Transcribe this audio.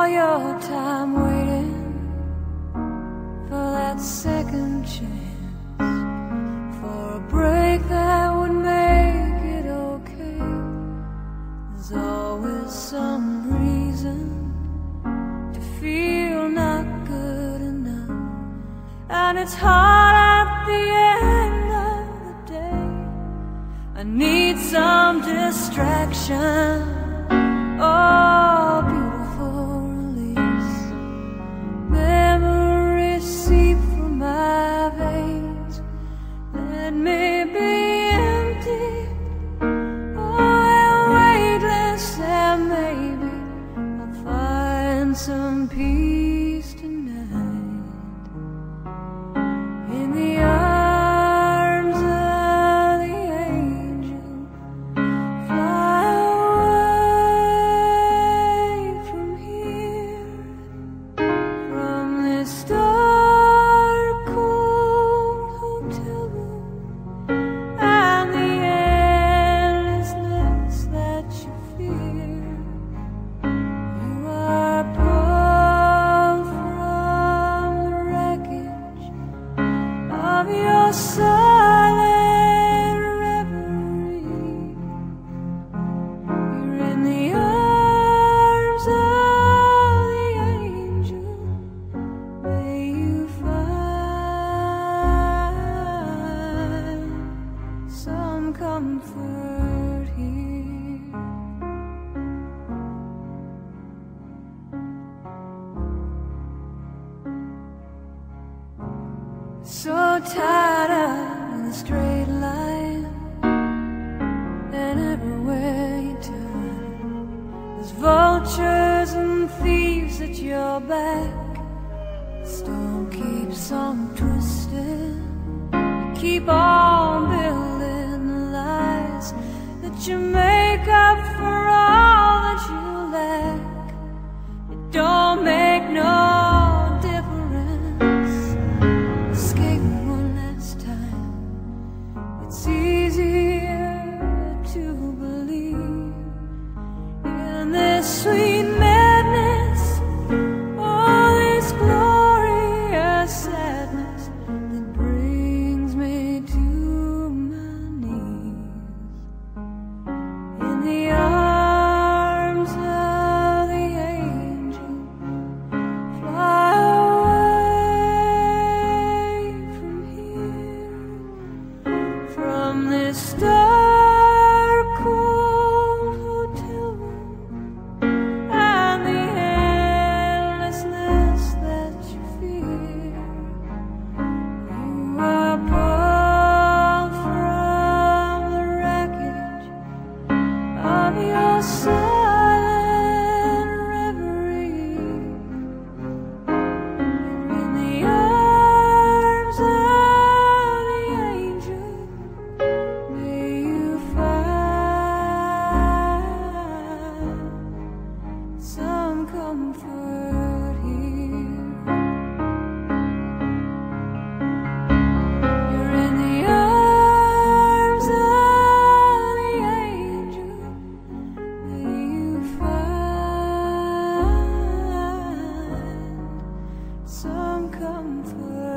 all your time waiting for that second chance, for a break that would make it okay. There's always some reason to feel not good enough, and it's hard at the end of the day. I need some distraction. Oh, beautiful release. Memories seep from my veins. Let me be empty. Oh, weightless, and maybe I'll find some peace tonight in the arms of the angel. Fly away from here, from this dark, cold hotel room, and the endlessness that you fear. You are pulled from the wreckage of your silent reverie. You're in the arms of the angel. May you find some comfort here. So tired of the straight line, and everywhere you turn, there's vultures and thieves at your back. The storm keeps on twisting. You keep on building the lies that you make up for all that you lack. It don't make no difference. Escape one last time. It's easier to believe in this sweet madness, all this glorious sadness that brings me to my knees in the arms of the angel. Fly away from here, from this dark, cold hotel room, and the endlessness that you fear. You are pulled from the wreckage of your silent reverie. In the arms of the angel, may you find some comfort here. You're in the arms of the angel. May you find some comfort.